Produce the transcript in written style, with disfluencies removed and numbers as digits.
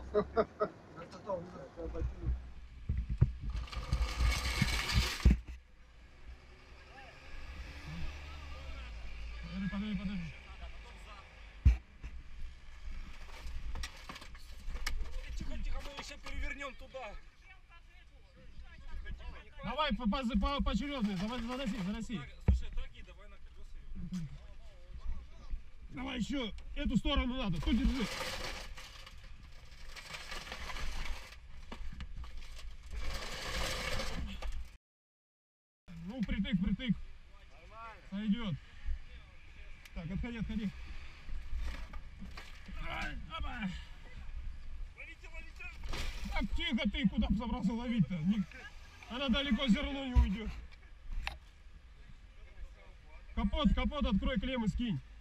Подожди. Тихо, мы еще перевернем туда. Давай поочередно, заноси. Слушай, таги, давай на колеса. Давай еще эту сторону надо, тут держи. Ну, притык. Нормально. Сойдет. Так, отходи. Опа. Валите. Так, тихо ты, куда собрался ловить-то? Она далеко все равно не уйдет. Капот открой, клеммы скинь.